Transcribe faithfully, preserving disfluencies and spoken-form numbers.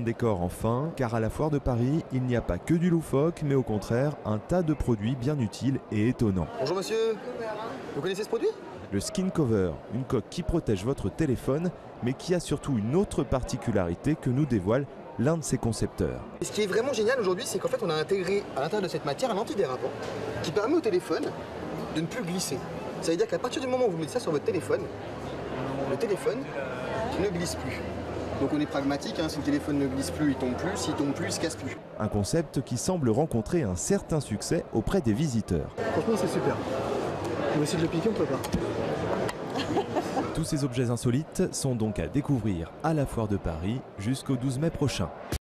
décor enfin, car à la foire de Paris, il n'y a pas que du loufoque, mais au contraire, un tas de produits bien utiles et étonnants. Bonjour monsieur, vous connaissez ce produit? Le Skin Cover, une coque qui protège votre téléphone, mais qui a surtout une autre particularité que nous dévoile l'un de ses concepteurs. Et ce qui est vraiment génial aujourd'hui, c'est qu'en fait on a intégré à l'intérieur de cette matière un antidérapant qui permet au téléphone de ne plus glisser. Ça veut dire qu'à partir du moment où vous mettez ça sur votre téléphone, le téléphone ne glisse plus. Donc on est pragmatique, hein, si le téléphone ne glisse plus, il tombe plus, s'il tombe plus, il se casse plus. Un concept qui semble rencontrer un certain succès auprès des visiteurs. Franchement c'est super. On va essayer de le piquer, on peut pas. Tous ces objets insolites sont donc à découvrir à la foire de Paris jusqu'au douze mai prochain.